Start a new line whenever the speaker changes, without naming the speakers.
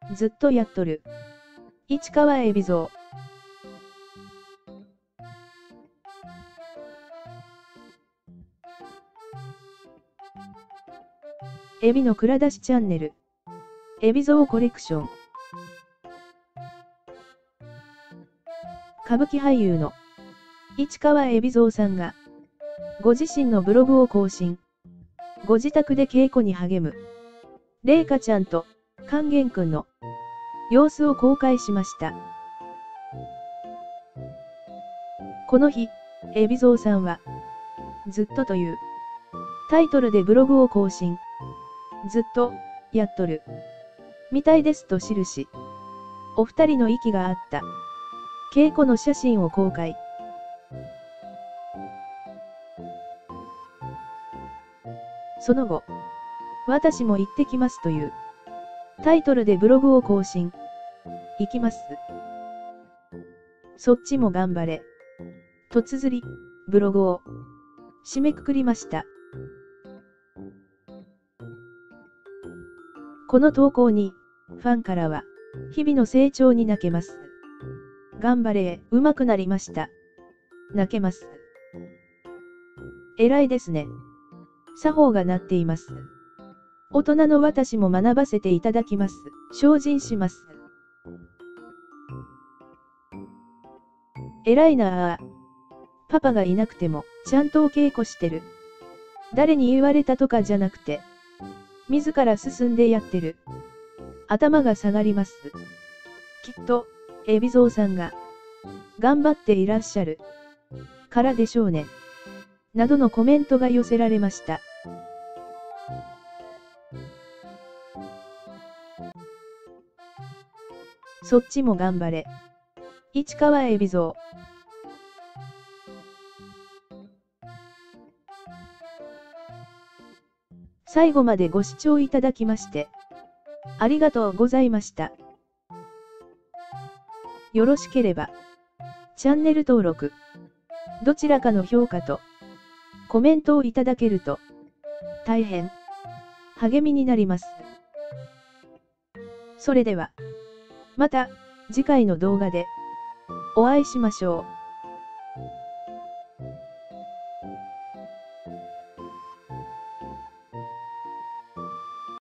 ずっとやっとる。市川海老蔵。エビの蔵出しチャンネル。海老蔵コレクション。歌舞伎俳優の市川海老蔵さんが、ご自身のブログを更新。ご自宅で稽古に励む、麗華ちゃんと勸玄くんの様子を公開しました。この日、海老蔵さんは、ずっとというタイトルでブログを更新。ずっと、やっとる。みたいですと記し、お二人の息が合った、稽古の写真を公開。その後、私も行ってきますというタイトルでブログを更新。行きます。そっちも頑張れ。と綴り、ブログを締めくくりました。この投稿に、ファンからは、日々の成長に泣けます。頑張れ、上手くなりました。泣けます。偉いですね。作法が鳴っています。大人の私も学ばせていただきます。精進します。偉いなあ。パパがいなくても、ちゃんとお稽古してる。誰に言われたとかじゃなくて、自ら進んでやってる。頭が下がります。きっと、海老蔵さんが、頑張っていらっしゃる。からでしょうね。などのコメントが寄せられました。そっちも頑張れ。市川海老蔵。最後までご視聴いただきまして、ありがとうございました。よろしければ、チャンネル登録、どちらかの評価と、コメントをいただけると、大変、励みになります。それでは、また、次回の動画で、お会いしましょう。